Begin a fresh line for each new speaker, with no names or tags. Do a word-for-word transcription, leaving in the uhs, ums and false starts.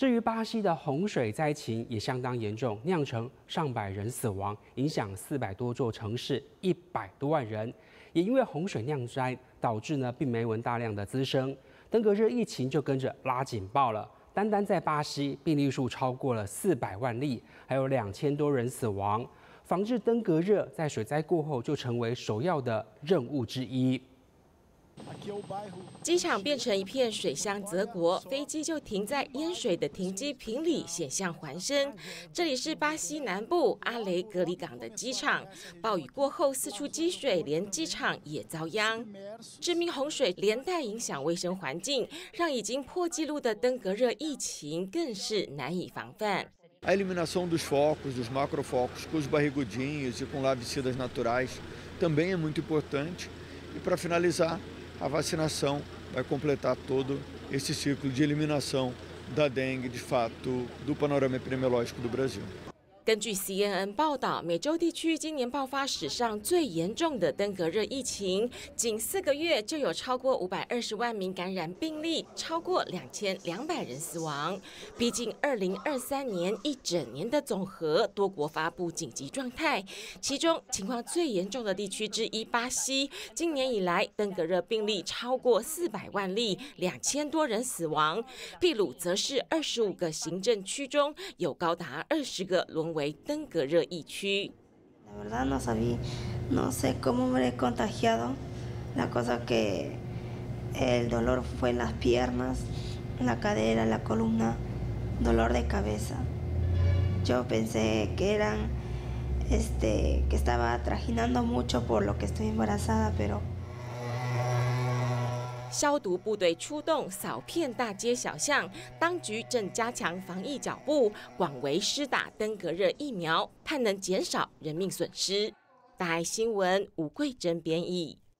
至于巴西的洪水灾情也相当严重，酿成上百人死亡，影响四百多座城市，一百多万人。也因为洪水酿灾，导致呢病媒蚊大量的滋生，登革热疫情就跟着拉警报了。单单在巴西，病例数超过了四百万例，还有两千多人死亡。防治登革热在水灾过后就成为首要的任务之一。
机场变成一片水乡泽国，飞机就停在淹水的停机坪里，险象环生。这里是巴西南部阿雷格里港的机场，暴雨过后四处积水，连机场也遭殃。致命洪水连带影响卫生环境，让已经破纪录的登革热疫情更是难以防范。
A eliminação dos focos, dos macrofocos, com os barrigudinhos e com larvicidas naturais também é muito importante. E para finalizar, a vacinação vai completar todo esse ciclo de eliminação da dengue, de fato, do panorama epidemiológico do Brasil.
根据 C N N 报道，美洲地区今年爆发史上最严重的登革热疫情，仅四个月就有超过五百二十万名感染病例，超过两千两百人死亡。毕竟二零二三年一整年的总和，多国发布紧急状态，其中情况最严重的地区之一巴西，今年以来登革热病例超过四百万例，两千多人死亡。秘鲁则是二十五个行政区中有高达二十个沦为登革热疫区。
La verdad no sabía, no sé cómo me he contagiado. La cosa que el dolor fue en las piernas, la cadera, la columna, dolor de cabeza. Yo pensé que eran, este, que estaba trajinando mucho por lo que estoy embarazada, pero
消毒部队出动，扫遍大街小巷。当局正加强防疫脚步，广为施打登革热疫苗，盼能减少人命损失。大爱新闻吴桂珍编译。